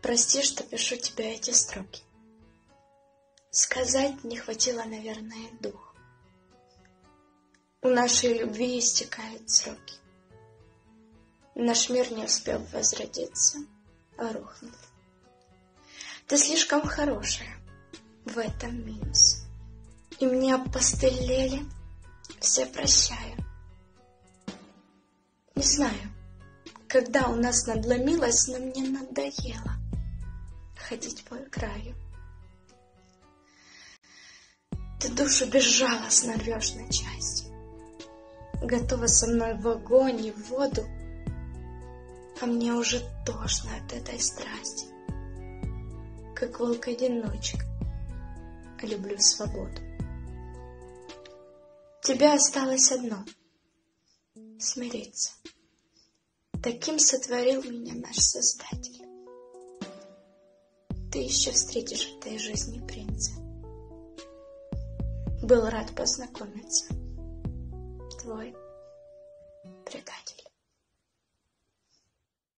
Прости, что пишу тебе эти строки. Сказать не хватило, наверное, духу. У нашей любви истекают сроки. Наш мир не успел возродиться, а рухнул. Ты слишком хорошая, в этом минус. И мне опостылели, все прощаю. Не знаю, когда у нас надломилось, но мне надоело ходить по краю. Ты душу безжалостно рвешь на части, готова со мной в огонь и в воду, а мне уже тошно от этой страсти. Как волк-одиночек, люблю свободу. Тебе осталось одно — смириться. Таким сотворил меня наш Создатель. Ты еще встретишь в этой жизни принца. Был рад познакомиться. Твой предатель.